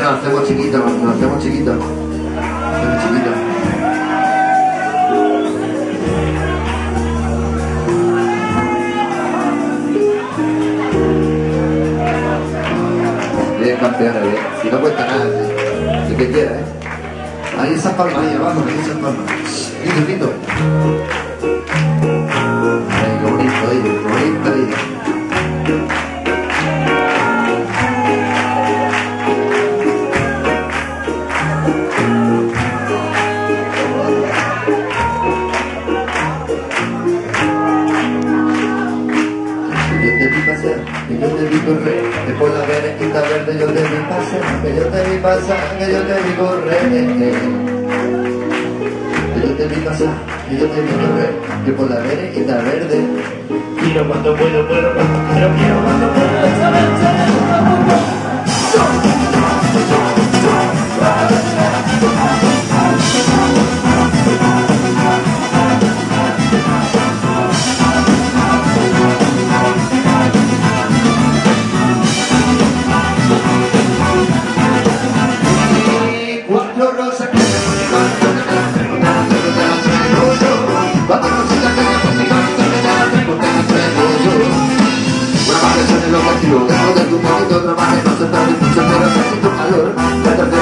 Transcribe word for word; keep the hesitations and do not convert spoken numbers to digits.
Nos hacemos chiquitos, nos hacemos chiquitos. Nos hacemos chiquitos. Bien, campeones, bien. Si no cuesta nada, ¿sí? El que quiera, ¿eh? Ahí esas palmas, ahí abajo, ahí esas palmas. Lindo, lindo. Ay, qué bonito, ahí, qué bonito, ahí. Que yo te vi correr, que por la verejita verde yo te vi pasar, que yo te vi pasar, que yo te vi correr, que yo te vi pasar, que yo te vi correr, que por la verejita verde. Quiero cuando puedo, puedo cuando quiero, quiero cuando puedo, saber, saber. Dentro de tu mente otra más que no se tarde mucho, pero necesito calor.